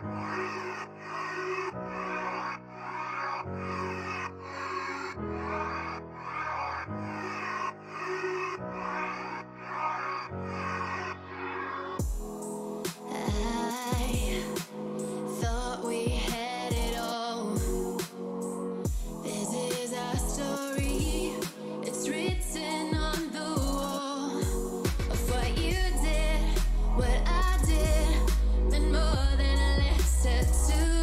thought we had it all. This is our story, it's written on the wall. Of what you did, what I did, meant more than a list tattoo.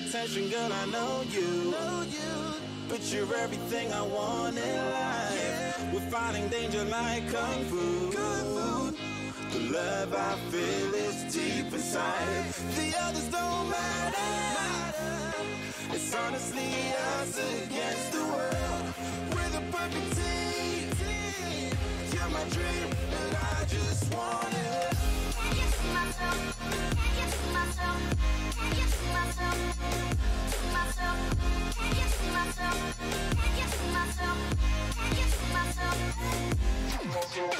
attention, girl, I know you. But you're everything I want in life. We're fighting danger like Kung Fu. The love I feel is deep inside. The others don't matter. It's honestly us against the world. We're the perfect team. You're my dream, and I just want it. Can you see myself? Can you see myself? Can you see myself? See myself? Can you see myself? Can you see myself? Can you see myself? See myself?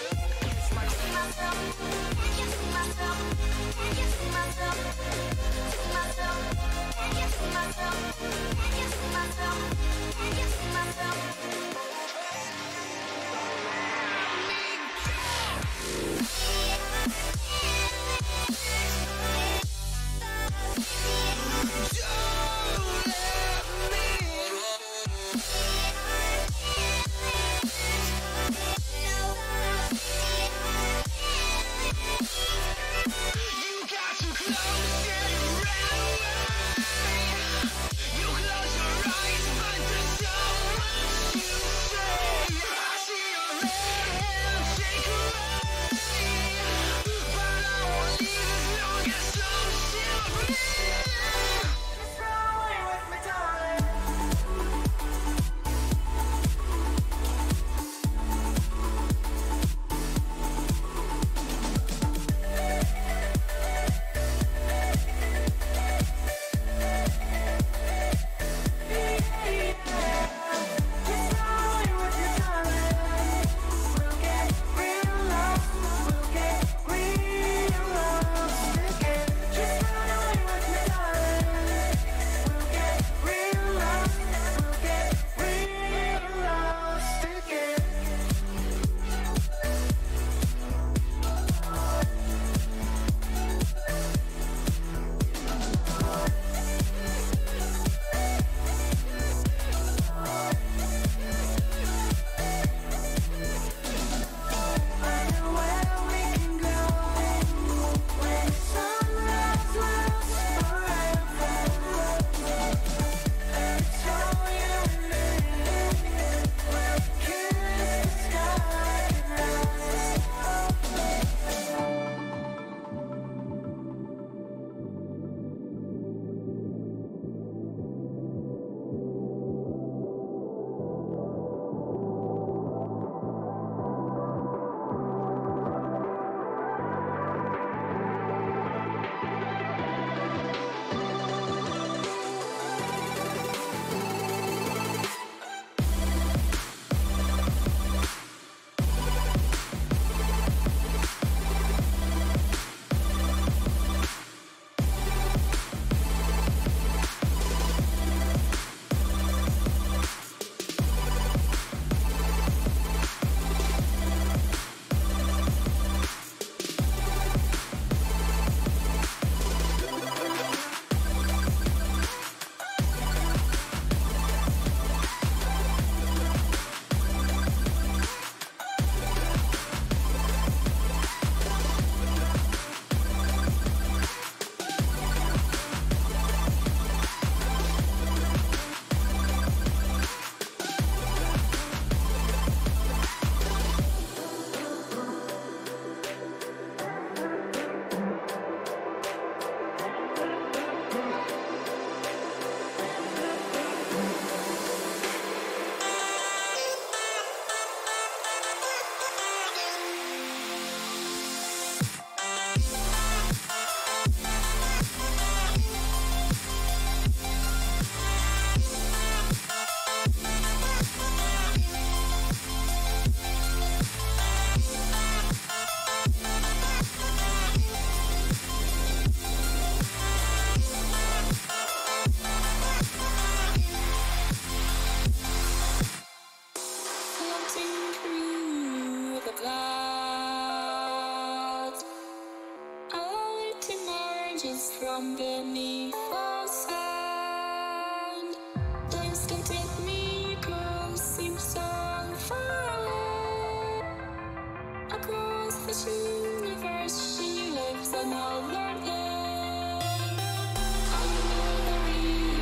Can you see myself? Can you see myself? See myself? Can you see myself? Can you see myself? Can you see myself? from beneath the sand. Place can take me close, seems so far away. Across the universe, she lives another day. I know the reason.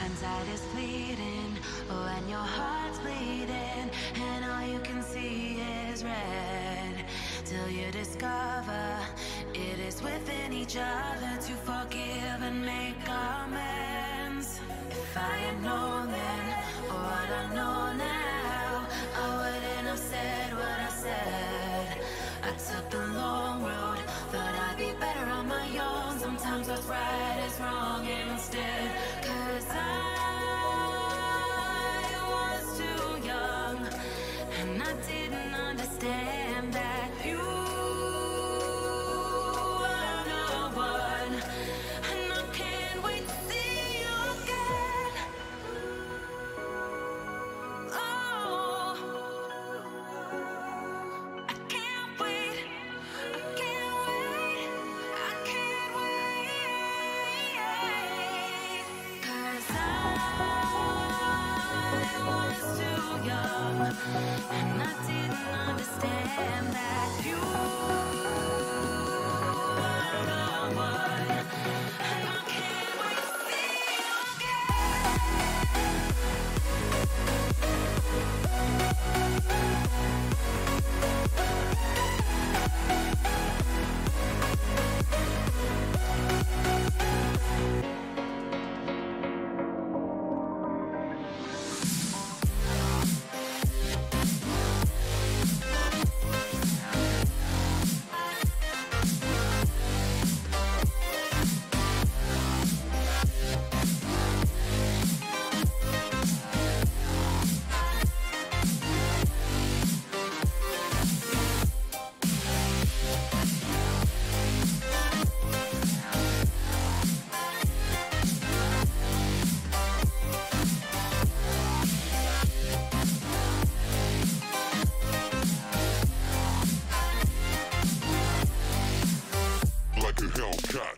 inside is bleeding, when your heart's bleeding, and all you can see is red. Till you discover it is within each other to forgive and make amends. If I had known then what I know now, I wouldn't have said what I said. I took the long road, thought I'd be better on my own. Sometimes what's right is wrong instead. 'Cause I was too young, and I didn't understand that you are the one. And I can't wait to see you again. Oh, I can't wait, I can't wait, I can't wait. 'Cause I was too young, and I didn't understand that you are the one. And I can't wait to see you like a Hellcat.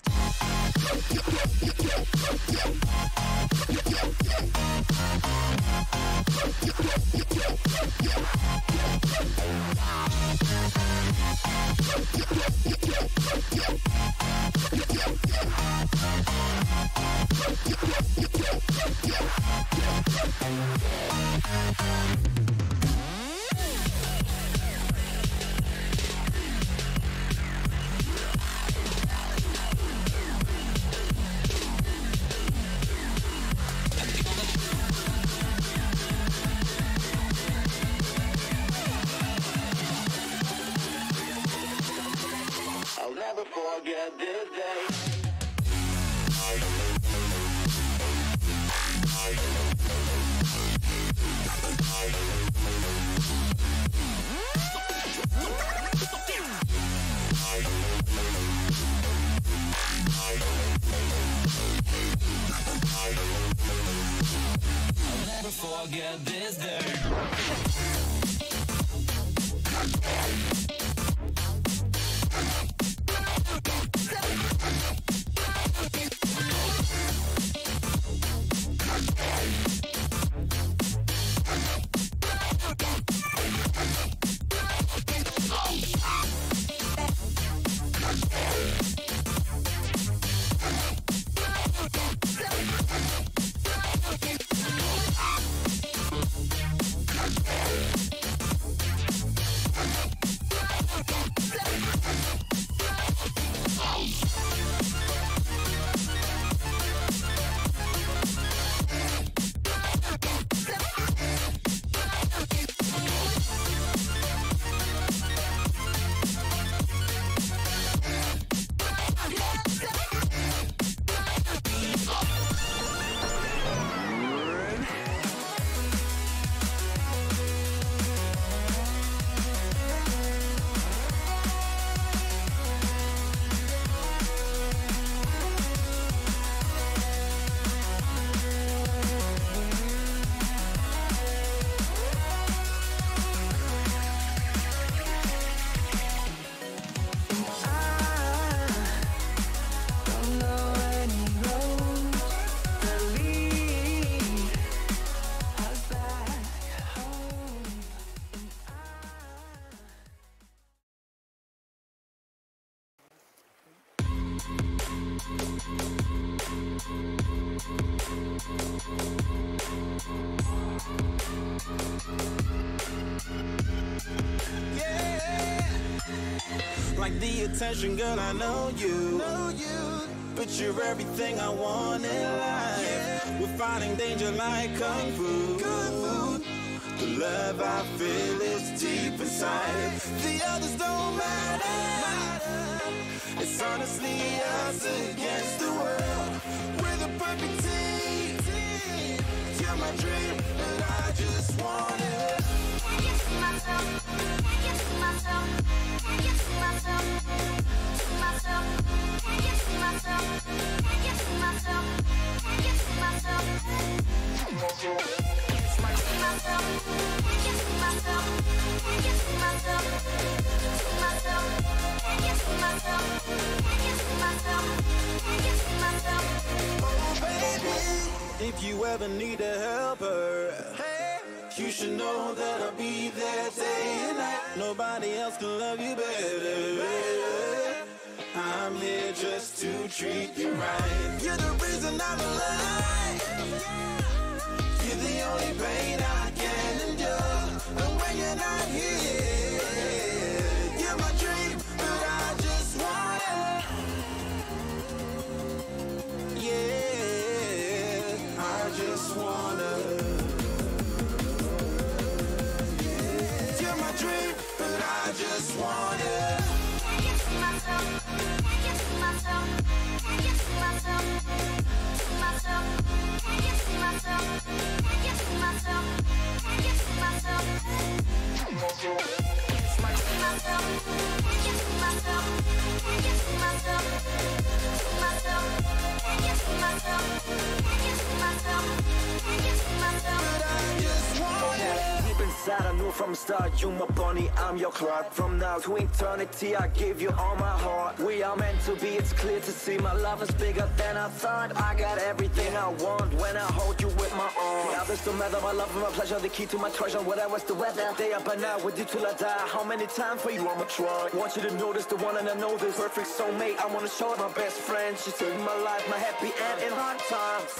I'll never forget this day. I'll never forget this day. Yeah, like the attention, girl, I know you. But you're everything I want in life. We're fighting danger like kung fu. The love I feel is deep inside. The others don't matter. It's honestly us against the world. We're the perfect team. You're my dream, and I just want it. Can't get to myself. Can't get to myself. Can't get to myself. To myself. Can't get to myself. Can't get to myself. Can't get to myself. To myself. Can't get to myself. Can't get to myself. To myself. Can't get to myself. Can't get to myself. Can't get to myself. Oh baby, if you ever need a helper, you should know that I'll be there day and night. Nobody else can love you better. I'm here just to treat you right. You're the reason I'm alive. You're the only pain I can endure. And when you're not here, you're my dream, but I just want it. Yeah, I just wanna. You're my dream, but I just want it. Can't get to myself. Can't get to myself. Can't get to myself. To myself. Can't get to myself. Can't get to myself. Can't get to myself. To myself. Can't get to myself. Can't get to myself. To myself. Can't get to myself. Can't get to myself. Can't get to myself. But I just want it. Deep inside, I knew from the start, you my bunny, I'm your Clark. From now to eternity, I give you all my heart. We are meant to be, it's clear to see. My love is bigger than I thought. I got everything I want when I hold you with my arms. The others don't matter, my love and my pleasure, the key to my treasure. Whatever's the weather, day up and night with you till I die. How many times for you I'ma try? Want you to notice the one and I know this perfect soulmate. I wanna show it my best friend. She saved my life, my happy end in hard times.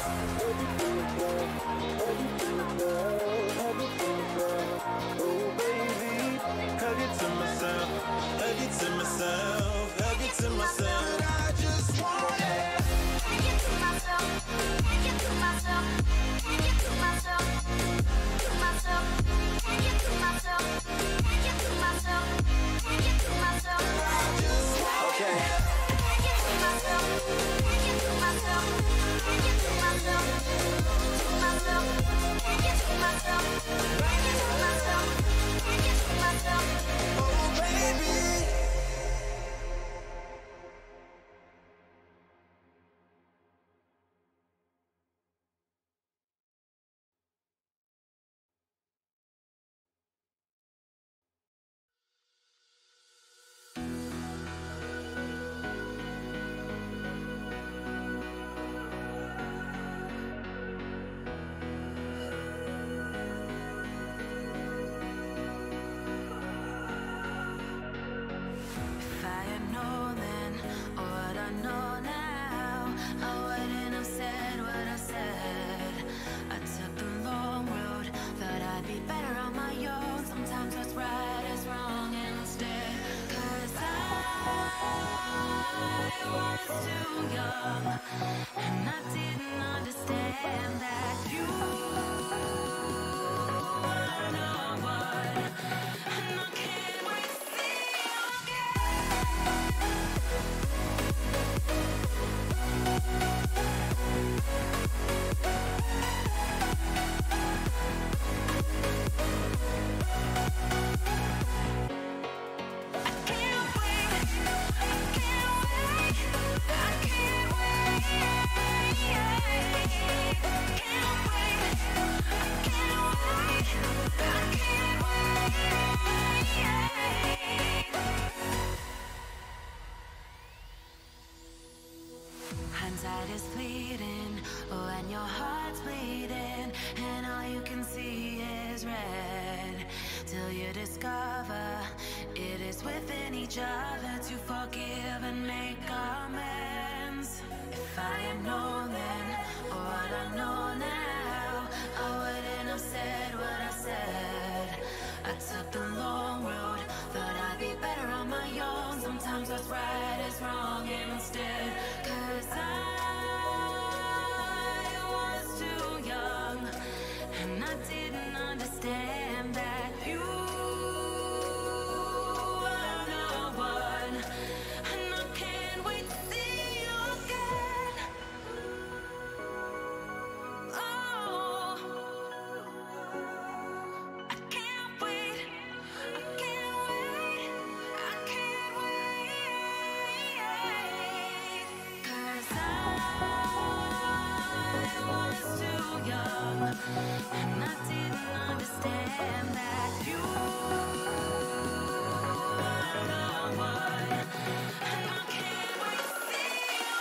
Oh baby, hug it to myself, hug it to myself, hug it to myself. But I just want it. Can't get to myself. Can't get to myself. Can't get to myself. To myself. Can't get to myself. Can't get to myself. Can't get to myself. Okay. Can't get to myself. Can't get to myself. Can't get to myself. To myself. Can't get to myself. Can't get to myself. Can't get to myself. Oh baby. If I had known then what I know now, I wouldn't have said what I said. I took the long road, thought I'd be better on my own. Sometimes what's right is wrong instead. 'Cause I was too young, and I didn't understand that you were no one. And I can't wait to see you Hindsight is fleeting, oh, and your heart's bleeding, and all you can see is red. Till you discover it is within each other to forgive and make amends. If I had known then, or what I know now, understand that you are the one, and I can't wait to see you again. Oh, I can't wait, I can't wait, I can't wait, 'cause I was too young, and I didn't understand that you are the one, and I can't wait to see you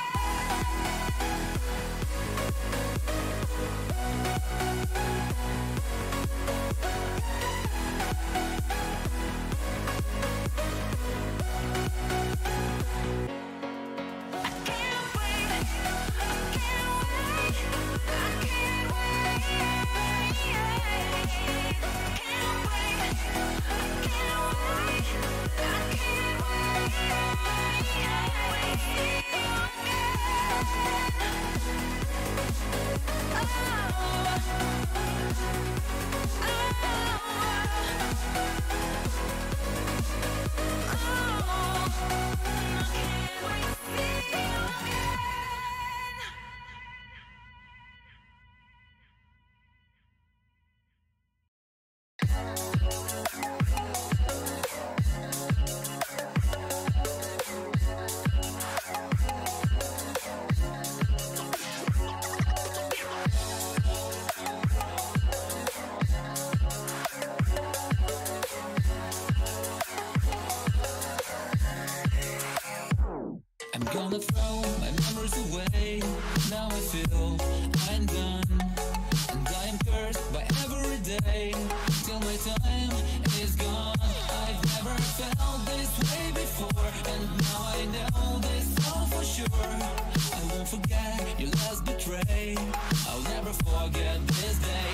I'm gonna throw my memories away. Now I feel I'm done, and I am cursed by every day till my time is gone. I've never felt this way before, and now I know this all for sure. I won't forget your last betray. I'll never forget this day.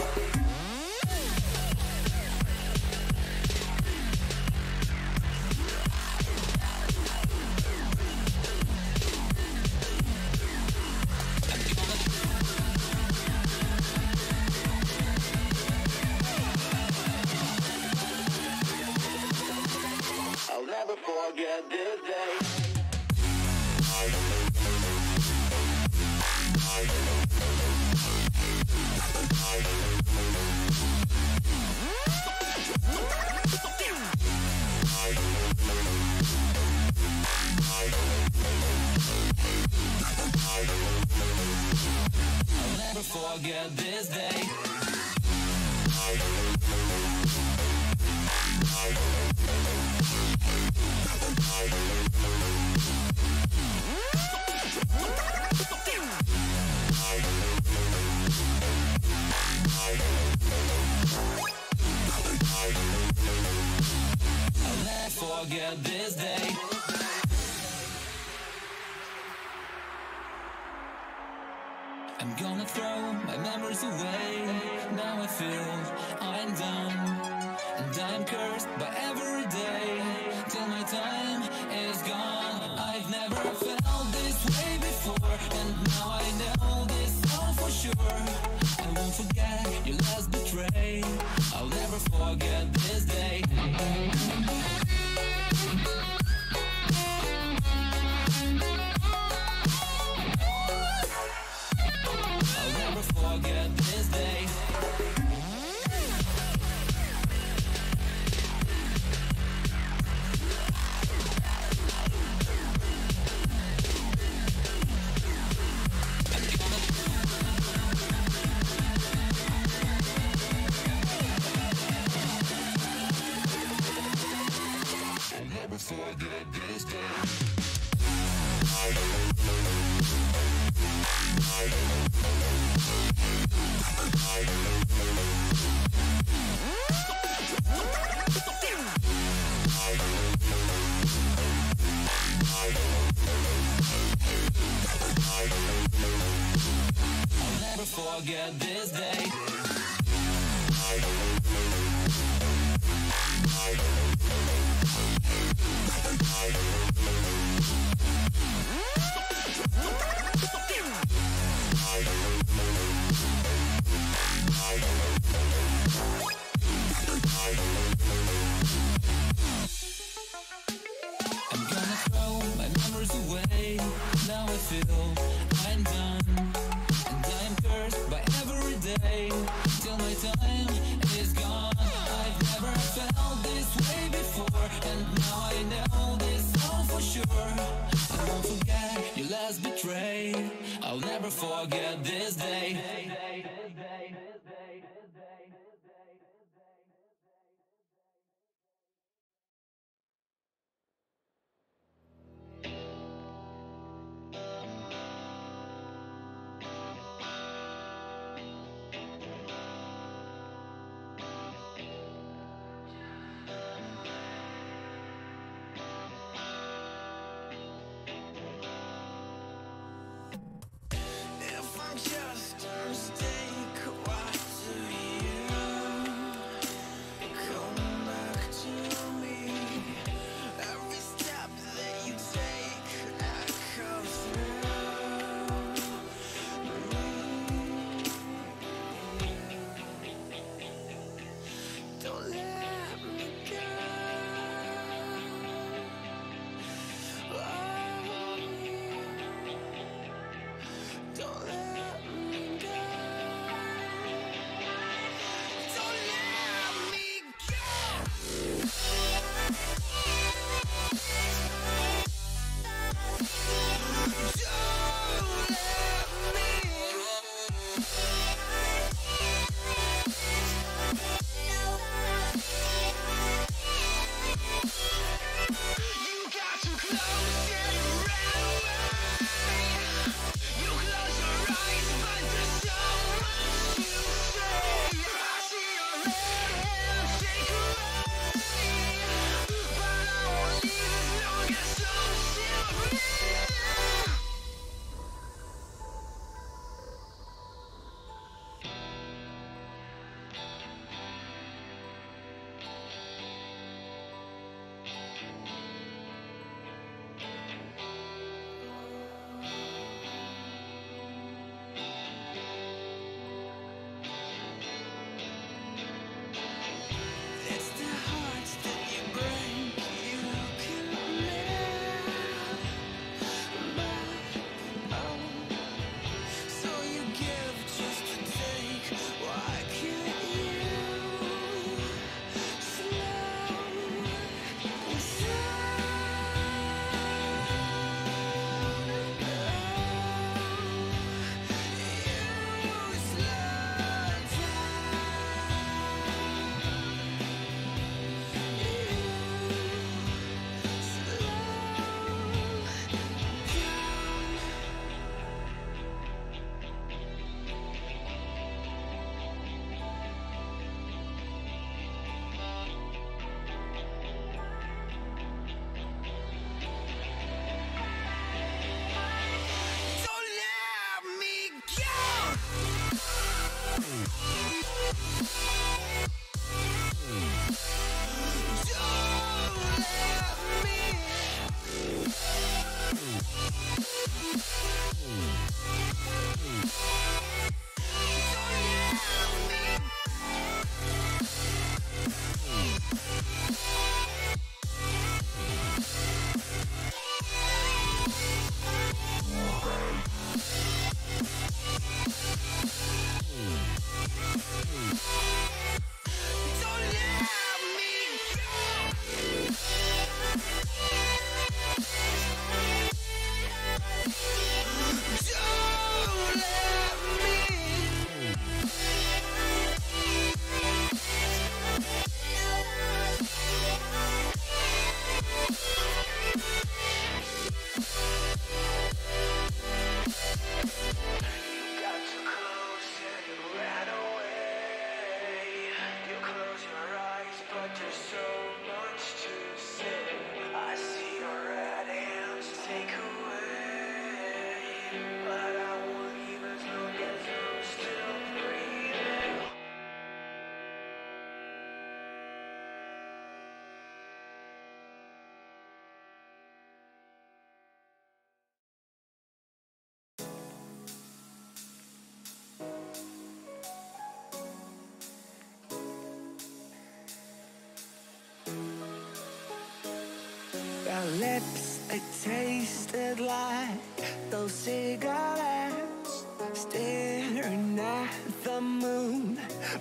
I'll never forget this day. I'll never forget this day. I'll never forget this day. I'm gonna throw my memories away. Now I feel I'm done, and I'm cursed by every day till my time is gone. I've never felt this way before, and now I know this all for sure. I won't forget your last betray. I'll never forget this day. I'll never forget this day. I'll never forget this day. I'll never forget this day. day, till my time is gone. I've never felt this way before, and now I know this all for sure. I won't forget your last betray, I'll never forget this day. If I'm just staying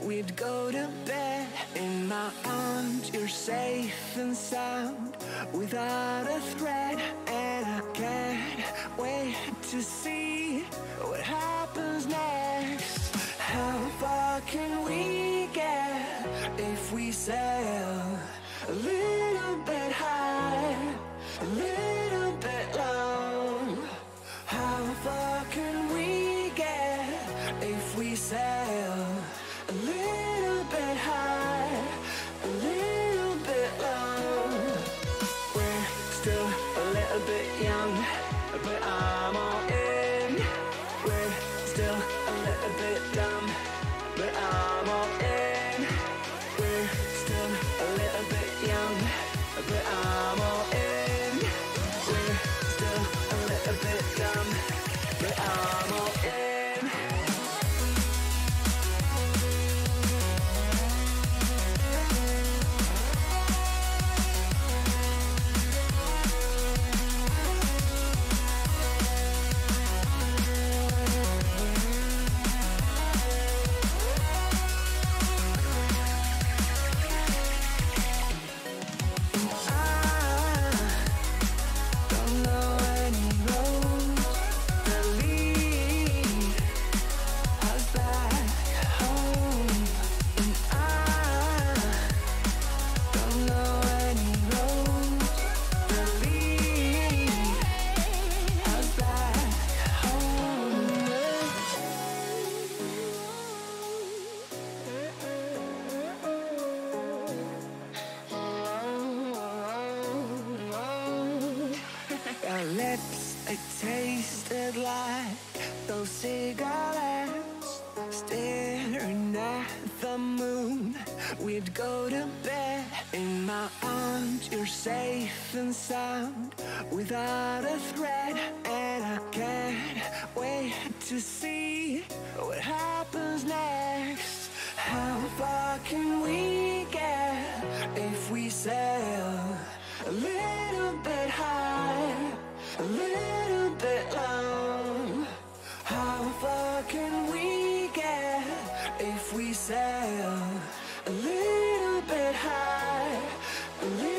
we'd go to bed. In my arms, you're safe and sound, without a threat. And I can't wait to see what happens next. How far can we get if we sail a little bit high, a little bit low? How far can we get if we sail a little bit high, a little bit low? We're still a little bit young, but I'm all in. We're still a little bit dumb, but I'm all in. We're still a little bit young, but I'm all in. We're still a little bit dumb, but I'm all in. Our lips, they tasted like those cigarettes. Staring at the moon, we'd go to bed. In my arms, you're safe and sound, without a threat. And I can't wait to see what happens next. How far can we get if we sail a little bit high, a little bit low? How far can we get if we sail a little bit high, a little